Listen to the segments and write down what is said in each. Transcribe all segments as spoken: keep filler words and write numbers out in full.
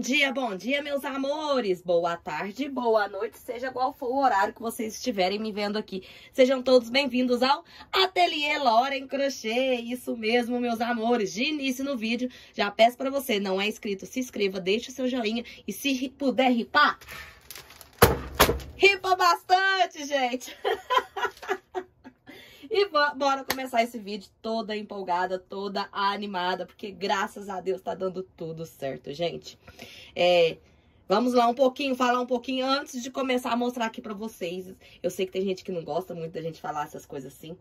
dia, bom dia, meus amores. Boa tarde, boa noite, seja qual for o horário que vocês estiverem me vendo aqui. Sejam todos bem-vindos ao Ateliê Loren Crochê. Isso mesmo, meus amores. De início no vídeo, já peço pra você, não é inscrito, se inscreva, deixe o seu joinha. E se puder ripar, ripa bastante, gente. E bora começar esse vídeo toda empolgada, toda animada, porque graças a Deus tá dando tudo certo, gente. É, vamos lá um pouquinho, falar um pouquinho antes de começar a mostrar aqui pra vocês. Eu sei que tem gente que não gosta muito da gente falar essas coisas assim,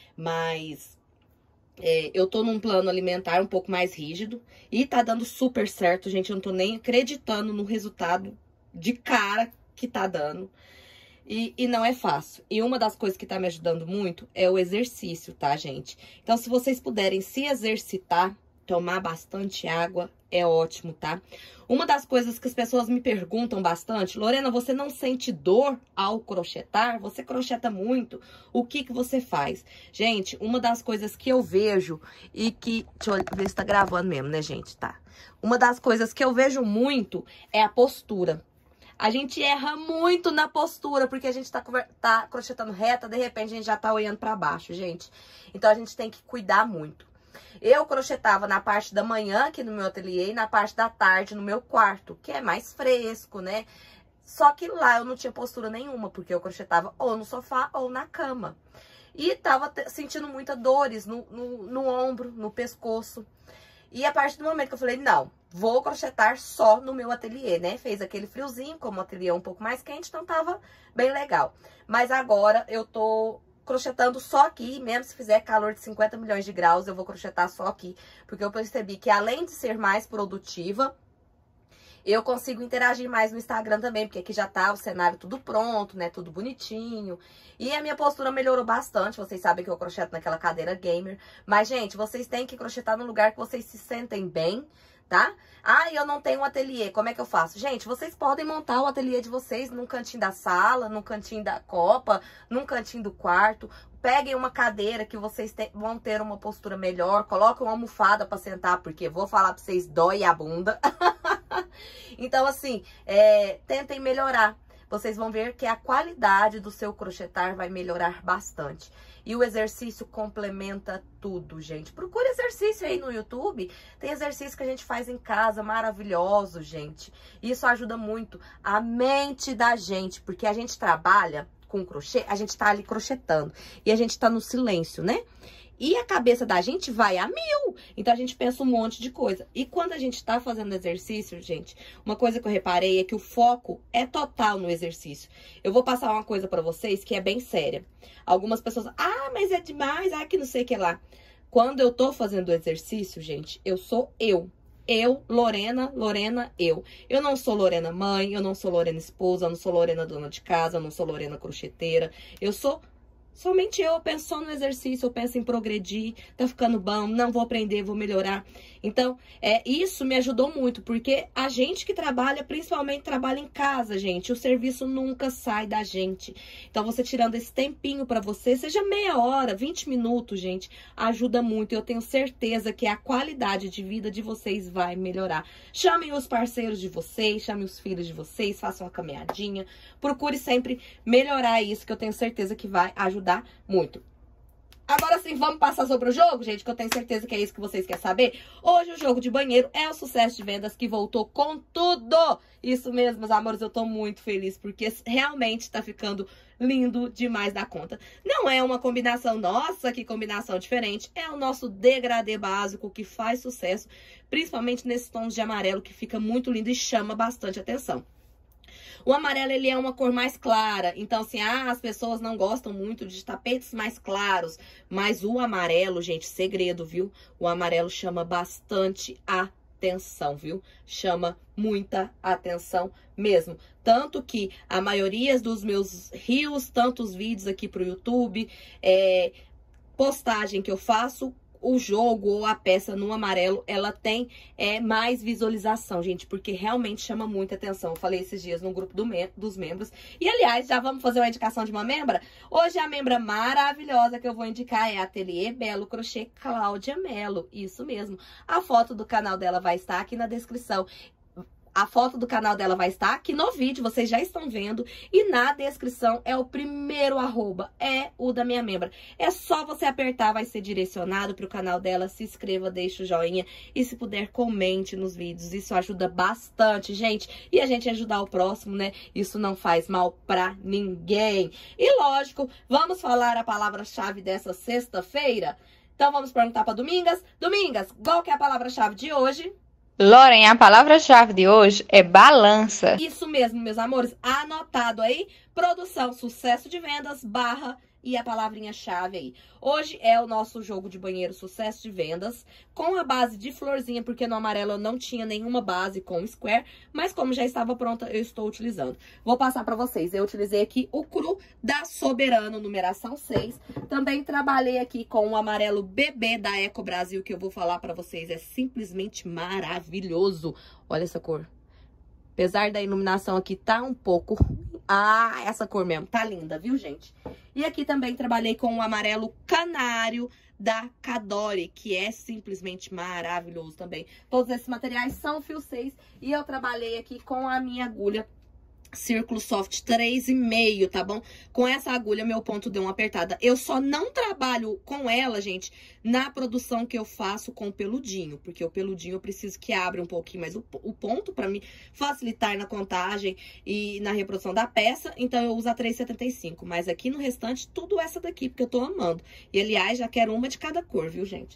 mas é, eu tô num plano alimentar um pouco mais rígido e tá dando super certo, gente. Eu não tô nem acreditando no resultado de cara que tá dando. E, e não é fácil. E uma das coisas que tá me ajudando muito é o exercício, tá, gente? Então, se vocês puderem se exercitar, tomar bastante água, é ótimo, tá? Uma das coisas que as pessoas me perguntam bastante: Lorena, você não sente dor ao crochetar? Você crocheta muito? O que que você faz? Gente, uma das coisas que eu vejo e que... Deixa eu ver se tá gravando mesmo, né, gente? Tá. Uma das coisas que eu vejo muito é a postura. A gente erra muito na postura, porque a gente tá, tá crochetando reta, de repente a gente já tá olhando pra baixo, gente. Então, a gente tem que cuidar muito. Eu crochetava na parte da manhã aqui no meu ateliê e na parte da tarde no meu quarto, que é mais fresco, né? Só que lá eu não tinha postura nenhuma, porque eu crochetava ou no sofá ou na cama. E tava sentindo muitas dores no, no, no ombro, no pescoço. E a partir do momento que eu falei, não, vou crochetar só no meu ateliê, né? Fez aquele friozinho, como o ateliê é um pouco mais quente, então tava bem legal. Mas agora eu tô crochetando só aqui, mesmo se fizer calor de cinquenta milhões de graus, eu vou crochetar só aqui. Porque eu percebi que além de ser mais produtiva, eu consigo interagir mais no Instagram também, porque aqui já tá o cenário tudo pronto, né? Tudo bonitinho. E a minha postura melhorou bastante. Vocês sabem que eu crocheto naquela cadeira gamer. Mas, gente, vocês têm que crochetar no lugar que vocês se sentem bem, tá? Ah, eu não tenho um ateliê, como é que eu faço? Gente, vocês podem montar o ateliê de vocês num cantinho da sala, num cantinho da copa, num cantinho do quarto. Peguem uma cadeira que vocês te, vão ter uma postura melhor. Coloquem uma almofada pra sentar, porque vou falar pra vocês, dói a bunda. Então, assim, é, tentem melhorar. Vocês vão ver que a qualidade do seu crochetar vai melhorar bastante. E o exercício complementa tudo, gente. Procure exercício aí no YouTube. Tem exercício que a gente faz em casa, maravilhoso, gente. Isso ajuda muito a mente da gente, porque a gente trabalha com crochê, a gente tá ali crochetando. E a gente tá no silêncio, né? E a cabeça da gente vai a mil. Então, a gente pensa um monte de coisa. E quando a gente tá fazendo exercício, gente, uma coisa que eu reparei é que o foco é total no exercício. Eu vou passar uma coisa pra vocês que é bem séria. Algumas pessoas, ah, mas é demais, ah, que não sei o que lá. Quando eu tô fazendo exercício, gente, eu sou eu. Eu, Lorena, Lorena, eu. Eu não sou Lorena mãe, eu não sou Lorena esposa, eu não sou Lorena dona de casa, eu não sou Lorena crocheteira. Eu sou... somente eu, eu penso só no exercício, eu penso em progredir, tá ficando bom, não vou aprender, vou melhorar. Então, é, isso me ajudou muito, porque a gente que trabalha, principalmente trabalha em casa, gente, o serviço nunca sai da gente. Então, você tirando esse tempinho pra você, seja meia hora, vinte minutos, gente, ajuda muito. Eu tenho certeza que a qualidade de vida de vocês vai melhorar. Chamem os parceiros de vocês, chamem os filhos de vocês, façam uma caminhadinha. Procure sempre melhorar isso, que eu tenho certeza que vai ajudar muito. Agora sim, vamos passar sobre o jogo, gente, que eu tenho certeza que é isso que vocês querem saber. Hoje o jogo de banheiro é o sucesso de vendas que voltou com tudo. Isso mesmo, meus amores, eu tô muito feliz, porque realmente tá ficando lindo demais da conta. Não é uma combinação, nossa, que combinação diferente. É o nosso degradê básico que faz sucesso, principalmente nesses tons de amarelo, que fica muito lindo e chama bastante atenção. O amarelo, ele é uma cor mais clara, então assim, ah, as pessoas não gostam muito de tapetes mais claros, mas o amarelo, gente, segredo, viu? O amarelo chama bastante atenção, viu? Chama muita atenção mesmo. Tanto que a maioria dos meus reels, tantos vídeos aqui pro YouTube, é, postagem que eu faço, o jogo ou a peça no amarelo, ela tem é, mais visualização, gente, porque realmente chama muita atenção. Eu falei esses dias no grupo do mem dos membros. E, aliás, já vamos fazer uma indicação de uma membra? Hoje a membra maravilhosa que eu vou indicar é a Ateliê Belo Crochê Cláudia Mello. Isso mesmo. A foto do canal dela vai estar aqui na descrição. A foto do canal dela vai estar aqui no vídeo, vocês já estão vendo. E na descrição é o primeiro arroba, é o da minha membra. É só você apertar, vai ser direcionado para o canal dela. Se inscreva, deixe o joinha e se puder, comente nos vídeos. Isso ajuda bastante, gente. E a gente ajudar o próximo, né? Isso não faz mal pra ninguém. E lógico, vamos falar a palavra-chave dessa sexta-feira? Então vamos perguntar para Domingas. Domingas, qual que é a palavra-chave de hoje? Loren, a palavra-chave de hoje é balança. Isso mesmo, meus amores. Anotado aí, produção, sucesso de vendas, barra e a palavrinha-chave aí. Hoje é o nosso jogo de banheiro sucesso de vendas, com a base de florzinha, porque no amarelo eu não tinha nenhuma base com square, mas como já estava pronta, eu estou utilizando. Vou passar para vocês. Eu utilizei aqui o cru da Soberano, numeração seis. Também trabalhei aqui com o amarelo bebê da Eco Brasil, que eu vou falar para vocês. É simplesmente maravilhoso. Olha essa cor. Apesar da iluminação aqui tá um pouco... Ah, essa cor mesmo. Tá linda, viu, gente? E aqui também trabalhei com o amarelo canário da Cadore, que é simplesmente maravilhoso também. Todos esses materiais são fio seis e eu trabalhei aqui com a minha agulha Círculo Soft três e meio, tá bom? Com essa agulha, meu ponto deu uma apertada. Eu só não trabalho com ela, gente, na produção que eu faço com o peludinho. Porque o peludinho eu preciso que abra um pouquinho mais o, o ponto pra me facilitar na contagem e na reprodução da peça. Então, eu uso a três e setenta e cinco. Mas aqui no restante, tudo essa daqui, porque eu tô amando. E, aliás, já quero uma de cada cor, viu, gente?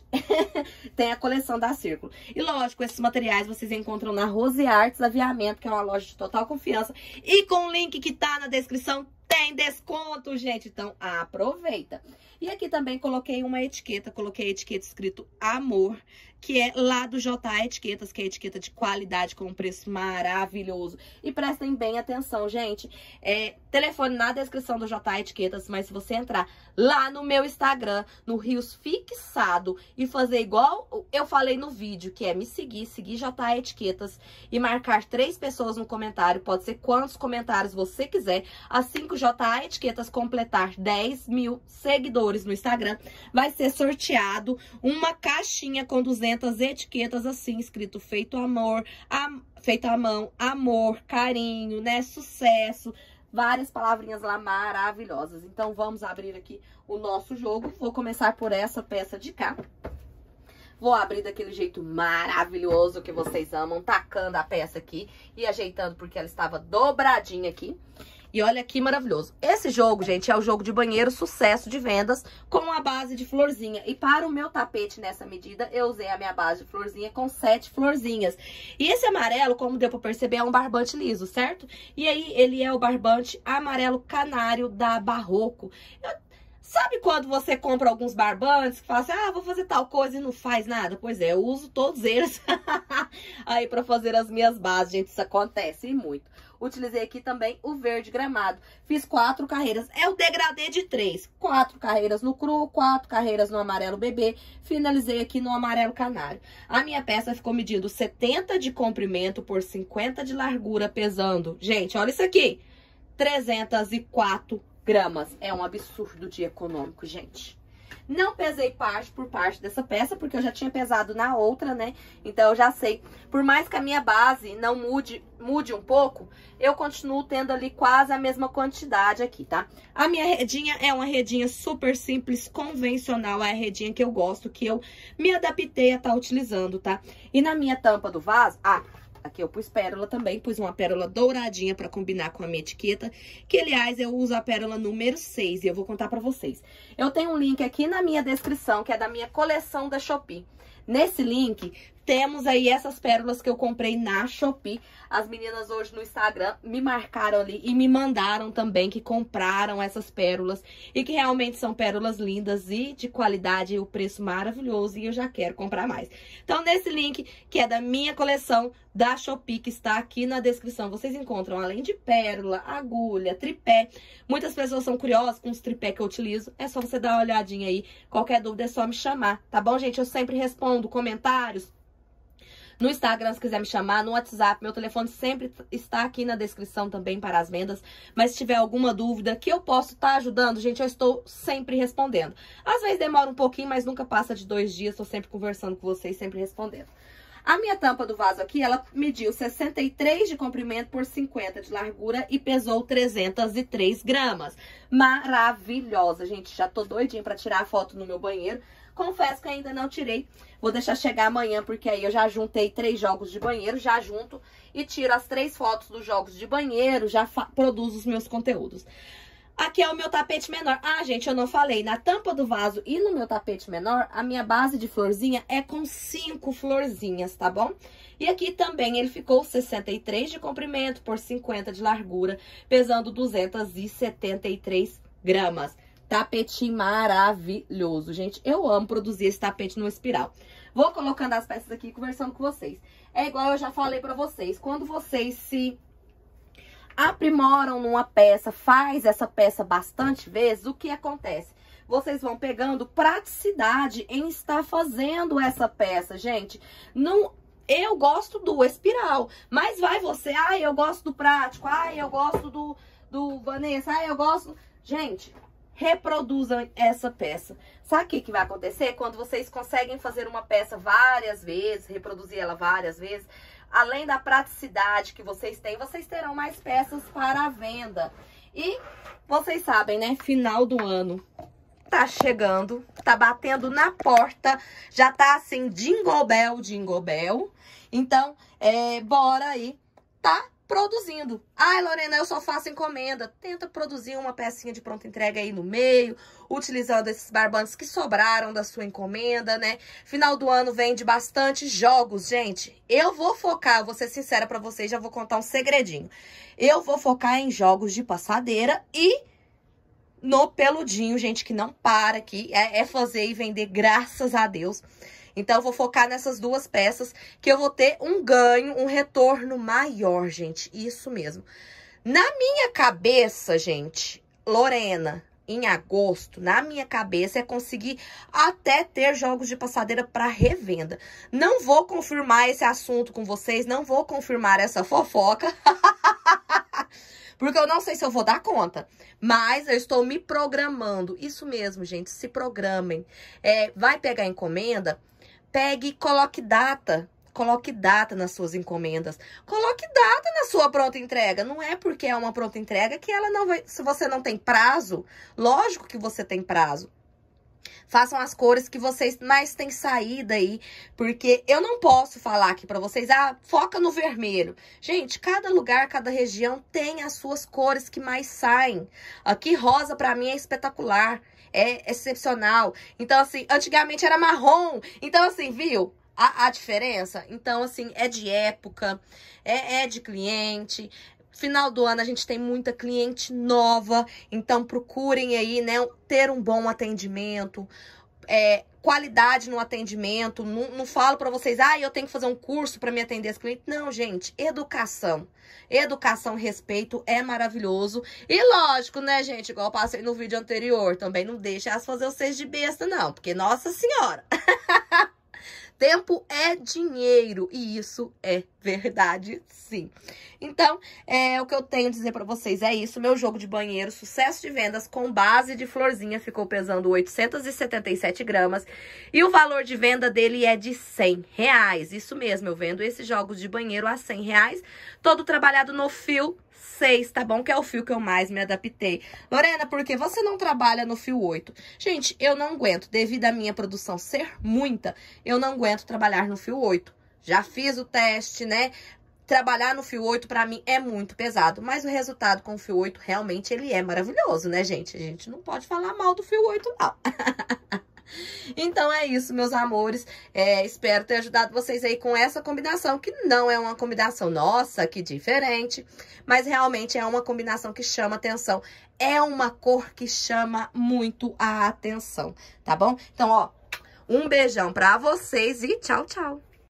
Tem a coleção da Círculo. E, lógico, esses materiais vocês encontram na Rose Arts Aviamento, que é uma loja de total confiança. E com o link que tá na descrição, tem desconto, gente. Então, aproveita. E aqui também coloquei uma etiqueta. Coloquei a etiqueta escrito Amor, que é lá do J A Etiquetas, que é etiqueta de qualidade com um preço maravilhoso. E prestem bem atenção, gente. É, telefone na descrição do J A Etiquetas, mas se você entrar lá no meu Instagram, no Rios Fixado, e fazer igual eu falei no vídeo, que é me seguir, seguir J A Etiquetas e marcar três pessoas no comentário, pode ser quantos comentários você quiser. Assim que o J A Etiquetas completar dez mil seguidores no Instagram, vai ser sorteado uma caixinha com duzentas etiquetas assim, escrito feito amor, am, feito à mão, amor, carinho, né, sucesso, várias palavrinhas lá maravilhosas. Então vamos abrir aqui o nosso jogo. Vou começar por essa peça de cá. Vou abrir daquele jeito maravilhoso que vocês amam, tacando a peça aqui e ajeitando porque ela estava dobradinha aqui. E olha que maravilhoso. Esse jogo, gente, é o jogo de banheiro sucesso de vendas com a base de florzinha. E para o meu tapete nessa medida, eu usei a minha base de florzinha com sete florzinhas. E esse amarelo, como deu para perceber, é um barbante liso, certo? E aí, ele é o barbante amarelo canário da Barroco. Eu... Sabe quando você compra alguns barbantes que fala assim, ah, vou fazer tal coisa e não faz nada? Pois é, eu uso todos eles aí pra fazer as minhas bases, gente, isso acontece muito. Utilizei aqui também o verde gramado. Fiz quatro carreiras, é o degradê de três. Quatro carreiras no cru, quatro carreiras no amarelo bebê. Finalizei aqui no amarelo canário. A minha peça ficou medindo setenta de comprimento por cinquenta de largura, pesando. Gente, olha isso aqui, trezentos e quatro gramas. É um absurdo de econômico, gente. Não pesei parte por parte dessa peça, porque eu já tinha pesado na outra, né? Então, eu já sei. Por mais que a minha base não mude, mude um pouco, eu continuo tendo ali quase a mesma quantidade aqui, tá? A minha redinha é uma redinha super simples, convencional. É a redinha que eu gosto, que eu me adaptei a estar utilizando, tá? E na minha tampa do vaso... Ah, aqui eu pus pérola também, pus uma pérola douradinha pra combinar com a minha etiqueta, que aliás eu uso a pérola número seis e eu vou contar pra vocês. Eu tenho um link aqui na minha descrição, que é da minha coleção da Shopee. Nesse link temos aí essas pérolas que eu comprei na Shopee. As meninas hoje no Instagram me marcaram ali e me mandaram também que compraram essas pérolas e que realmente são pérolas lindas e de qualidade e o preço maravilhoso, e eu já quero comprar mais. Então, nesse link, que é da minha coleção da Shopee, que está aqui na descrição, vocês encontram, além de pérola, agulha, tripé. Muitas pessoas são curiosas com os tripé que eu utilizo. É só você dar uma olhadinha aí. Qualquer dúvida é só me chamar, tá bom, gente? Eu sempre respondo comentários no Instagram, se quiser me chamar, no WhatsApp. Meu telefone sempre está aqui na descrição também para as vendas. Mas se tiver alguma dúvida que eu posso estar ajudando, gente, eu estou sempre respondendo. Às vezes demora um pouquinho, mas nunca passa de dois dias. Estou sempre conversando com vocês, sempre respondendo. A minha tampa do vaso aqui, ela mediu sessenta e três de comprimento por cinquenta de largura e pesou trezentas e três gramas. Maravilhosa, gente. Já tô doidinha pra tirar a foto no meu banheiro. Confesso que ainda não tirei. Vou deixar chegar amanhã, porque aí eu já juntei três jogos de banheiro, já junto e tiro as três fotos dos jogos de banheiro, já produzo os meus conteúdos. Aqui é o meu tapete menor. Ah, gente, eu não falei. Na tampa do vaso e no meu tapete menor, a minha base de florzinha é com cinco florzinhas, tá bom? E aqui também ele ficou sessenta e três de comprimento por cinquenta de largura, pesando duzentas e setenta e três gramas. Tapete maravilhoso, gente. Eu amo produzir esse tapete no espiral. Vou colocando as peças aqui, conversando com vocês. É igual eu já falei pra vocês. Quando vocês se aprimoram numa peça, faz essa peça bastante vezes, o que acontece? Vocês vão pegando praticidade em estar fazendo essa peça, gente. Não, eu gosto do espiral, mas vai você, ah, eu gosto do prático, ah, eu gosto do, do Vanessa, ah, eu gosto... Gente, reproduzam essa peça. Sabe o que, que vai acontecer? Quando vocês conseguem fazer uma peça várias vezes, reproduzir ela várias vezes, além da praticidade que vocês têm, vocês terão mais peças para a venda. E vocês sabem, né? Final do ano tá chegando, tá batendo na porta, já tá assim, jingle bell, jingle bell. Então, é, bora aí, tá produzindo. Ai, Lorena, eu só faço encomenda. Tenta produzir uma pecinha de pronta entrega aí no meio, utilizando esses barbantes que sobraram da sua encomenda, né? Final do ano vende bastante jogos, gente. Eu vou focar, vou ser sincera pra vocês, já vou contar um segredinho. Eu vou focar em jogos de passadeira e no peludinho, gente, que não para aqui. É, é fazer e vender, graças a Deus. Então, eu vou focar nessas duas peças, que eu vou ter um ganho, um retorno maior, gente. Isso mesmo. Na minha cabeça, gente, Lorena, em agosto, na minha cabeça, é conseguir até ter jogos de passadeira para revenda. Não vou confirmar esse assunto com vocês, não vou confirmar essa fofoca, porque eu não sei se eu vou dar conta. Mas eu estou me programando. Isso mesmo, gente, se programem. É, vai pegar encomenda... Pegue e coloque data, coloque data nas suas encomendas, coloque data na sua pronta entrega. Não é porque é uma pronta entrega que ela não vai, se você não tem prazo, lógico que você tem prazo. Façam as cores que vocês mais têm saída aí, porque eu não posso falar aqui pra vocês, ah, foca no vermelho. Gente, cada lugar, cada região tem as suas cores que mais saem. Aqui rosa pra mim é espetacular. É excepcional. Então, assim, antigamente era marrom. Então, assim, viu a, a diferença? Então, assim, é de época, é, é de cliente. Final do ano a gente tem muita cliente nova. Então, procurem aí, né, ter um bom atendimento. É, qualidade no atendimento. Não, não falo pra vocês, ah, eu tenho que fazer um curso pra me atender as clientes. Não, gente, educação. Educação, respeito é maravilhoso. E lógico, né, gente, igual eu passei no vídeo anterior, também não deixa elas fazer vocês de besta, não. Porque, nossa senhora, tempo é dinheiro. E isso é verdade, sim. Então, é, o que eu tenho a dizer pra vocês é isso. Meu jogo de banheiro, sucesso de vendas com base de florzinha, ficou pesando oitocentas e setenta e sete gramas. E o valor de venda dele é de cem reais. Isso mesmo, eu vendo esses jogos de banheiro a cem reais. Todo trabalhado no fio seis, tá bom? Que é o fio que eu mais me adaptei. Lorena, por que você não trabalha no fio oito? Gente, eu não aguento. Devido à minha produção ser muita, eu não aguento trabalhar no fio oito. Já fiz o teste, né? Trabalhar no fio oito pra mim é muito pesado, mas o resultado com o fio oito realmente ele é maravilhoso, né, gente? A gente não pode falar mal do fio oito, não. Então é isso, meus amores. É, espero ter ajudado vocês aí com essa combinação, que não é uma combinação, nossa, que diferente, mas realmente é uma combinação que chama atenção. É uma cor que chama muito a atenção, tá bom? Então, ó, um beijão pra vocês e tchau, tchau.